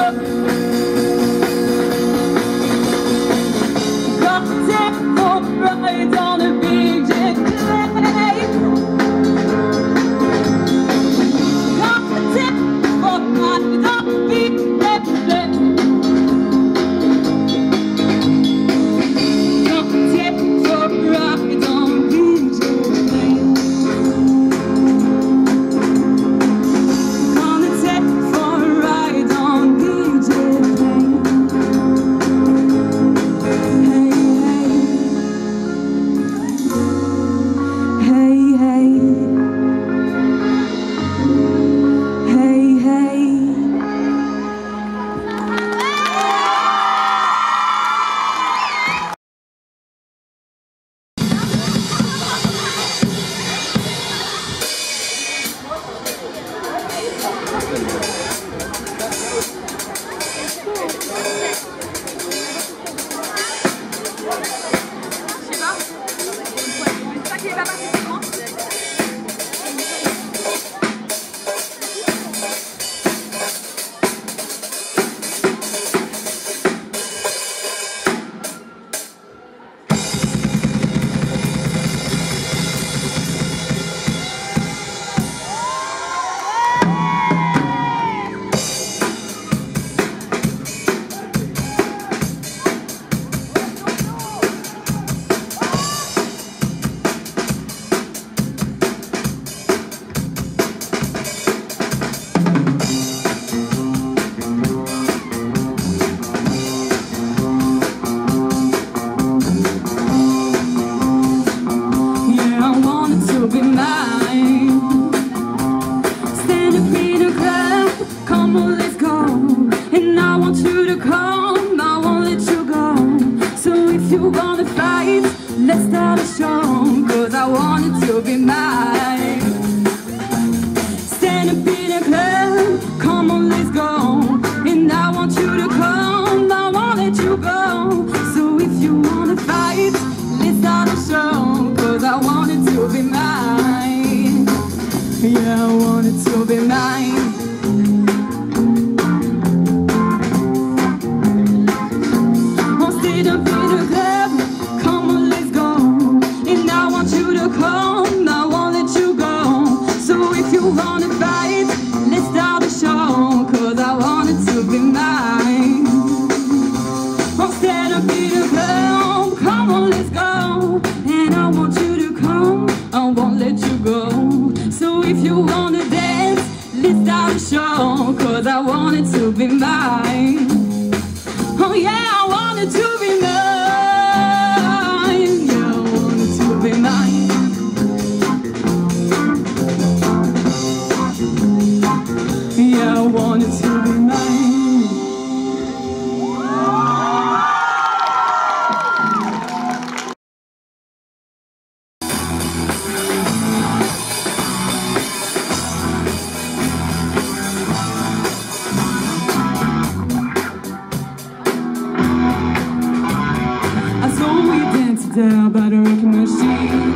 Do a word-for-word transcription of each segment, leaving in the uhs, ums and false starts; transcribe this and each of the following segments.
About a wrecking machine.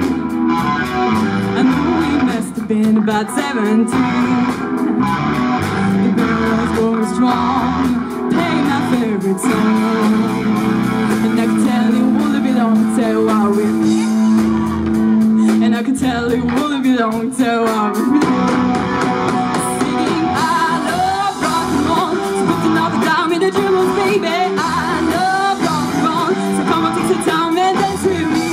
I knew we must have been about seventeen. The girl was going strong, playing my favorite song. And I could tell it wouldn't belong to our we. And I could tell it wouldn't belong to our we. Singing, I love rock and roll. So put another dime in the jewels, baby. I love rock and roll. So come on, take the time and dance with me.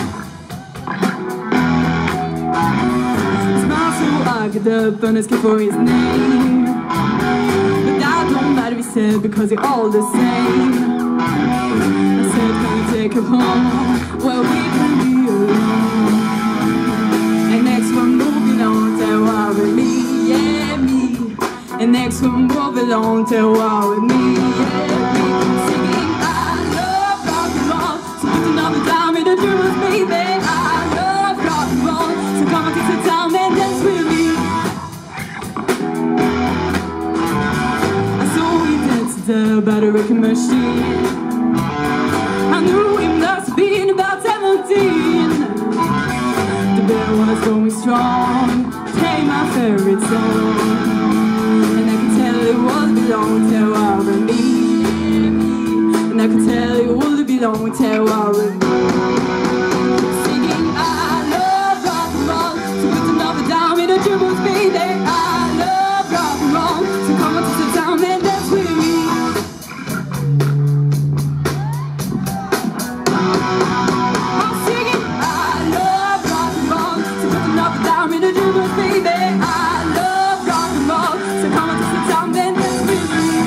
I get up and ask for his name, but that don't matter, he said, because you're all the same. I said, can we take her home where we can be alone? And next one will belong to our with me, yeah, me. And next one will belong to our with me, yeah, me. Singing, I love rock and roll, so put another dime in the jewels, baby. I love rock and roll, so come on, take the time and dance with me. About a wrecking machine. I knew he must have been about seventeen. The bell was going strong, playing my favorite song. And I could tell it was belong to our I could tell you would it belong with terroir. Singing I love rock and roll, so put another down in the jukebox, baby. I love rock and roll, so come on to the town and dance with me. I'm singing I love rock and roll, so put another down in the jukebox, baby. I love rock and roll, so come on to the town and dance with me.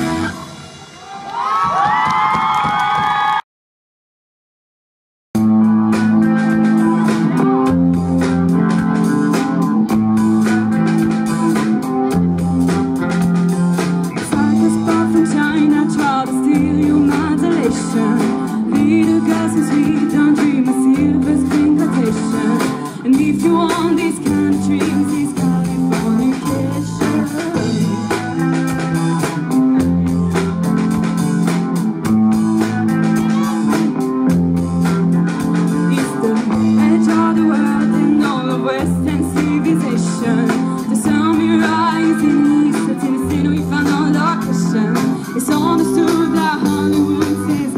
Little girls so sweet, don't dream a silver screen plantation. And if you want these kind of dreams, it's Californication. It's the edge of the world and all of Western civilization. The sun will rise in the east, but in the city we find no location. It's understood that Hollywood says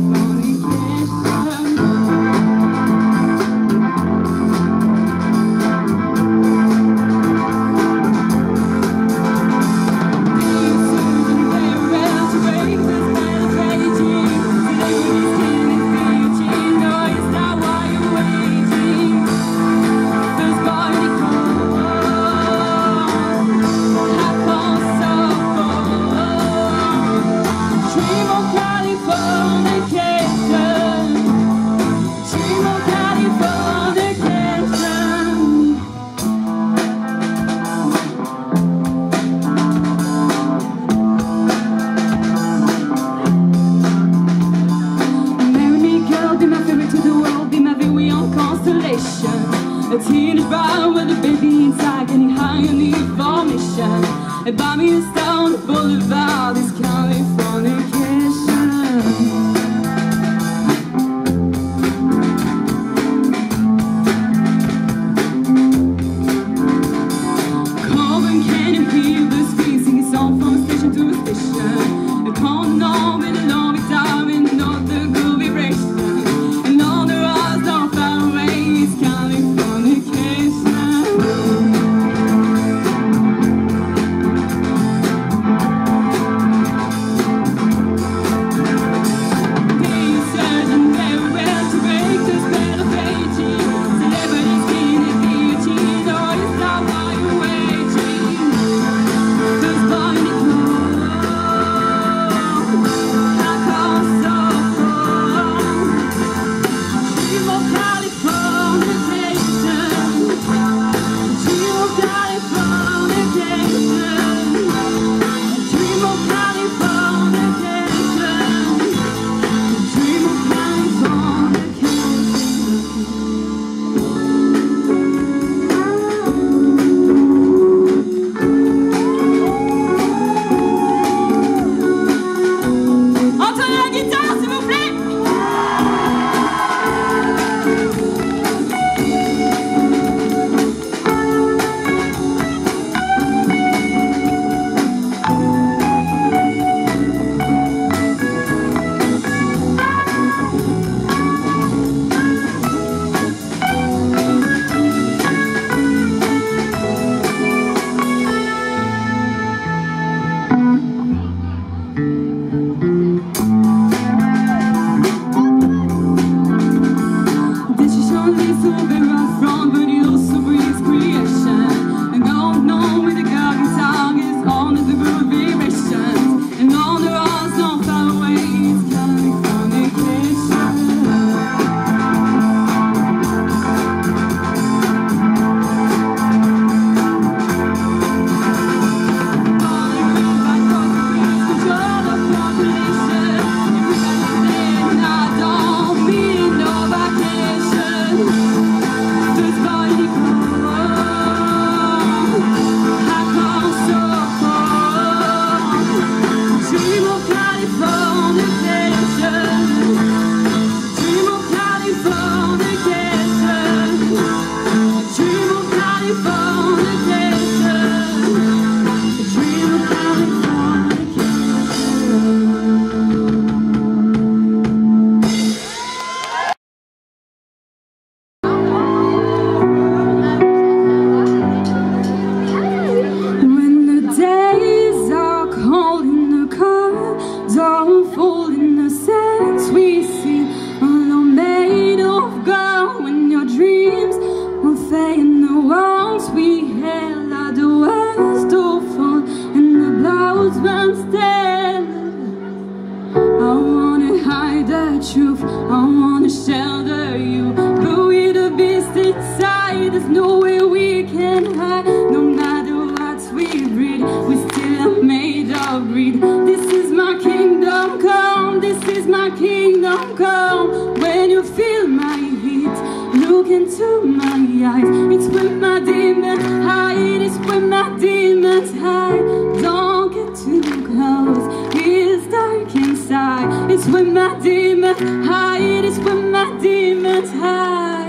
a teenage bride with a baby inside, getting high on the information. And buy me a stone boulevard, this Californication. Corbin can't hear the screen, singing song from station to station. And calling on with a long time and not the good vibration. And all their eyes don't far away, it's Californication. So Don't fall in the sands we see, although made of gold. When your dreams will fade and the walls we held are the worst to fall, and the clouds run still. I wanna hide the truth, I wanna shelter you, but with the beast inside, there's nowhere we can hide. No matter what we breed, we still are made of greed. This is my kingdom come, this is my kingdom come. When you feel my heat, look into my eyes. It's when my demons hide, it's when my demons hide. Don't get too close, it's dark inside. It's when my demons hide, it's when my demons hide.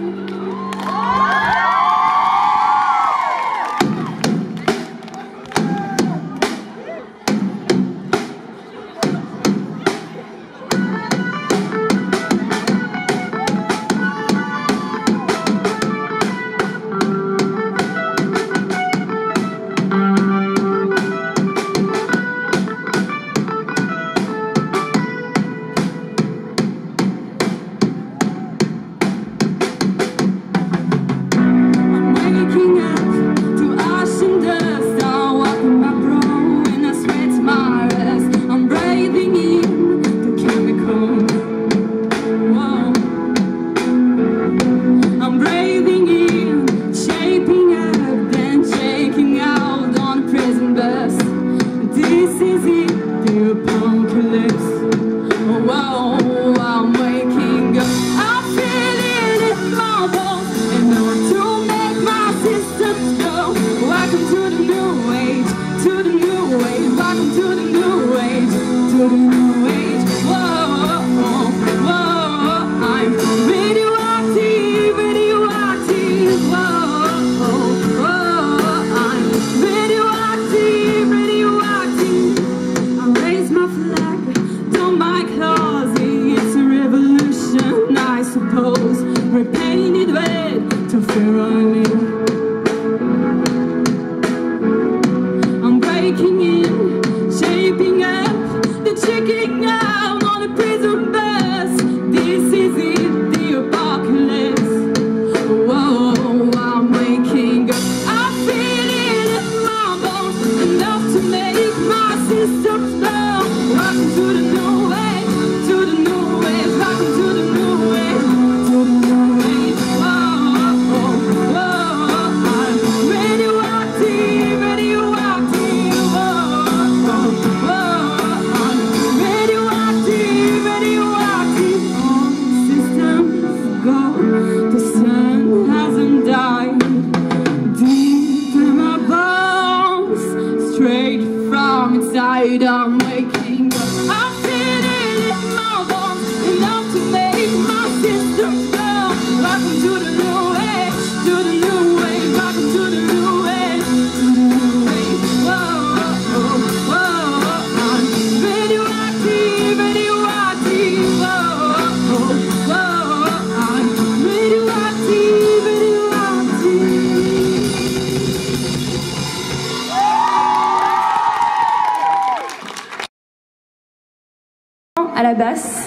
À la basse.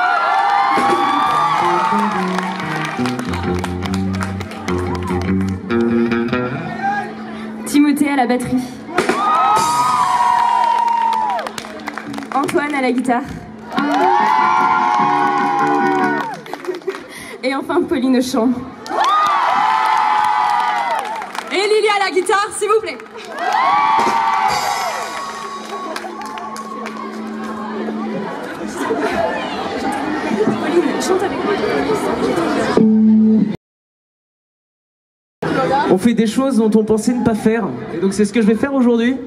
Timothée à la batterie. Antoine à la guitare. Et enfin Pauline au chant. Et Lily à la guitare, s'il vous plaît. On fait des choses dont on pensait ne pas faire. Et donc c'est ce que je vais faire aujourd'hui.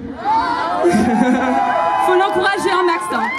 Faut l'encourager un max, hein.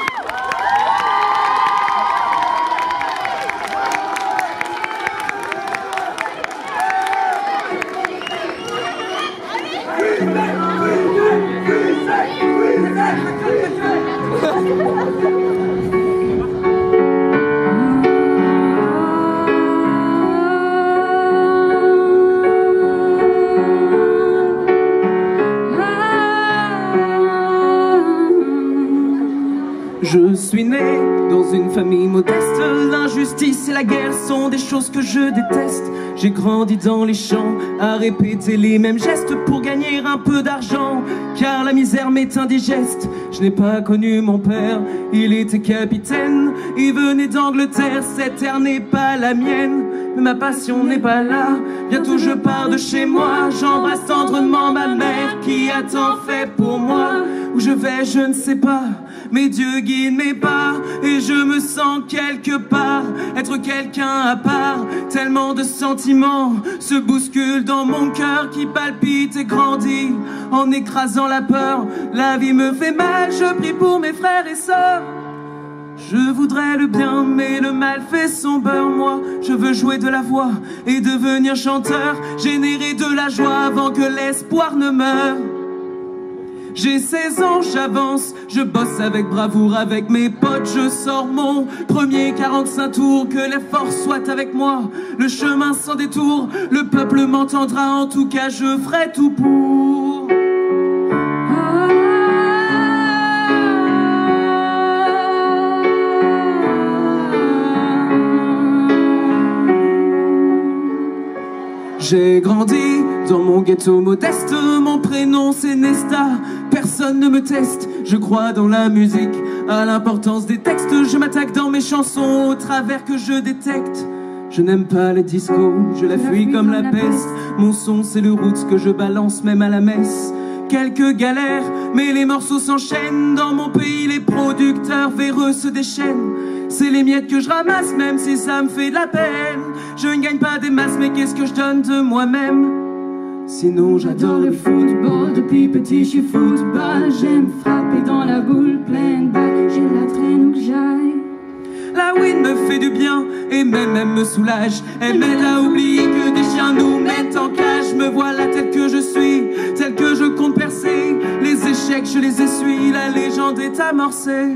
Je suis né dans une famille modeste. L'injustice et la guerre sont des choses que je déteste. J'ai grandi dans les champs à répéter les mêmes gestes pour gagner un peu d'argent, car la misère m'est indigeste. Je n'ai pas connu mon père, il était capitaine. Il venait d'Angleterre, cette terre n'est pas la mienne. Mais ma passion n'est pas là, bientôt je pars de chez moi. J'embrasse tendrement ma mère qui a tant fait pour moi. Où je vais je ne sais pas, mais Dieu guide mes pas. Et je me sens quelque part, être quelqu'un à part. Tellement de sentiments se bousculent dans mon cœur qui palpite et grandit en écrasant la peur. La vie me fait mal, je prie pour mes frères et sœurs. Je voudrais le bien, mais le mal fait son beurre. Moi, je veux jouer de la voix et devenir chanteur, générer de la joie avant que l'espoir ne meure. J'ai seize ans, j'avance, je bosse avec bravoure, avec mes potes, je sors mon premier quarante-cinq tours. Que les forces soient avec moi, le chemin sans détour, le peuple m'entendra, en tout cas je ferai tout pour. J'ai grandi dans mon ghetto modeste, mon prénom c'est Nesta, personne ne me teste. Je crois dans la musique, à l'importance des textes. Je m'attaque dans mes chansons au travers que je détecte. Je n'aime pas les discos, je la fuis comme la peste. Mon son c'est le roots que je balance même à la messe. Quelques galères, mais les morceaux s'enchaînent. Dans mon pays les producteurs véreux se déchaînent. C'est les miettes que je ramasse même si ça me fait de la peine. Je ne gagne pas des masses mais qu'est-ce que je donne de moi-même? Sinon j'adore le football, depuis petit je suis football. J'aime frapper dans la boule pleine balle, j'ai la traîne où que j'aille. La win me fait du bien et même elle me soulage. Elle m'aide à oublier que des chiens nous mettent en cage. Me voilà telle que je suis, telle que je compte percer. Les échecs je les essuie, la légende est amorcée.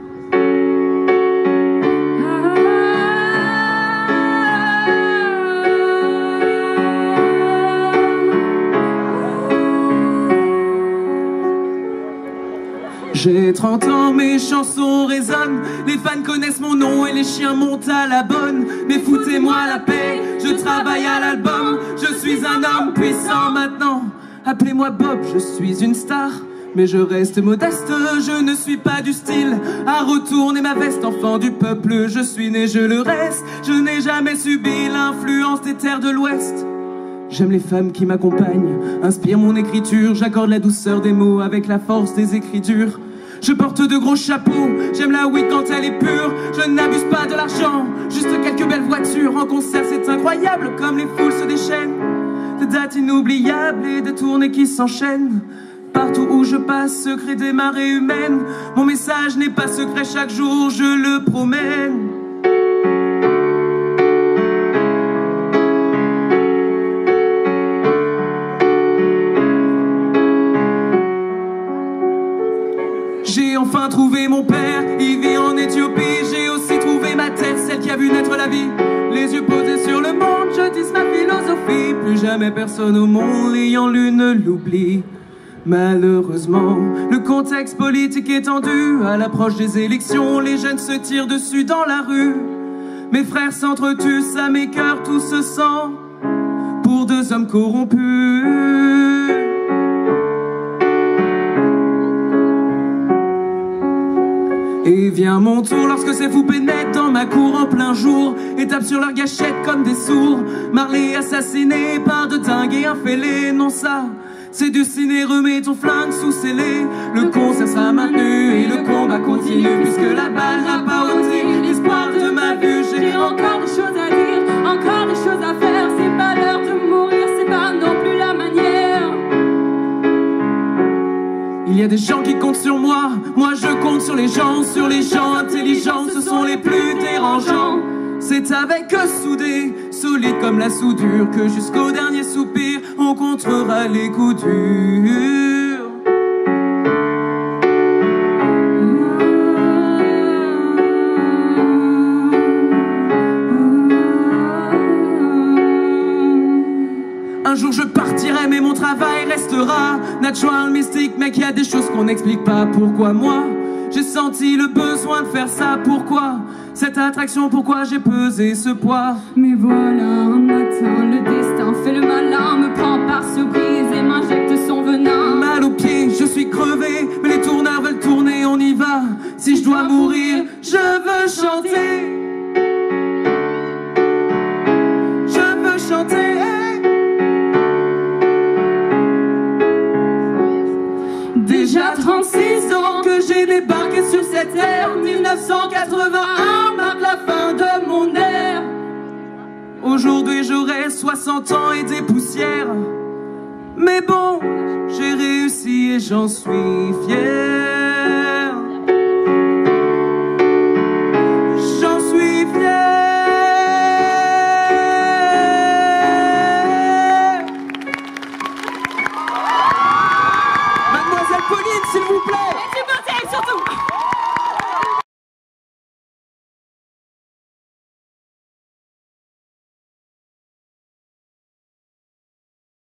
J'ai trente ans, mes chansons résonnent. Les fans connaissent mon nom et les chiens montent à la bonne. Mais foutez-moi la paix, je travaille à l'album. Je suis un homme puissant maintenant. Appelez-moi Bob, je suis une star. Mais je reste modeste, je ne suis pas du style à retourner ma veste. Enfant du peuple, je suis né, je le reste. Je n'ai jamais subi l'influence des terres de l'Ouest. J'aime les femmes qui m'accompagnent, inspirent mon écriture. J'accorde la douceur des mots avec la force des écritures. Je porte de gros chapeaux, j'aime la weed quand elle est pure. Je n'abuse pas de l'argent, juste quelques belles voitures. En concert c'est incroyable comme les foules se déchaînent. Des dates inoubliables et des tournées qui s'enchaînent. Partout où je passe se créent des marées humaines. Mon message n'est pas secret, chaque jour je le promène. J'ai enfin trouvé mon père, il vit en Éthiopie. J'ai aussi trouvé ma terre, celle qui a vu naître la vie. Les yeux posés sur le monde, je dis ma philosophie. Plus jamais personne au monde l'ayant lu ne l'oublie. Malheureusement, le contexte politique est tendu. À l'approche des élections, les jeunes se tirent dessus dans la rue. Mes frères s'entretuent, ça m'écoeure, tout se sent pour deux hommes corrompus. Et vient mon tour lorsque ces fous pénètrent dans ma cour en plein jour et tapent sur leurs gâchettes comme des sourds. Marley assassiné par de dingues et un fêlé. Non ça, c'est du ciné, remets ton flingue sous scellé. Le concert sera maintenu et le combat continue puisque la balle n'a pas ôté l'espoir de ma vue. J'ai encore des choses à dire, encore des choses à faire. C'est pas l'heure de mourir, c'est pas non plus la manière. Il y a des gens qui comptent sur moi, moi je compte sur les gens, sur les gens intelligents, ce sont les plus dérangeants. C'est avec eux soudés, solides comme la soudure, que jusqu'au dernier soupir, on contrera les coups durs. Un jour je partirai mais mon travail restera natural, mystique, mec, y a des choses qu'on n'explique pas. Pourquoi moi? J'ai senti le besoin de faire ça. Pourquoi cette attraction? Pourquoi j'ai pesé ce poids? Mais voilà, un matin, le destin fait le malin, me prend par surprise et m'injecte son venin. Mal aux pieds, je suis crevé, mais les tourneurs veulent tourner, on y va. Si je dois mourir, je veux chanter. Je veux chanter. Déjà trente-six ans que j'ai débarqué sur cette terre. Mille neuf cent quatre-vingt-un marque la fin de mon ère. Aujourd'hui j'aurai soixante ans et des poussières. Mais bon, j'ai réussi et j'en suis fier.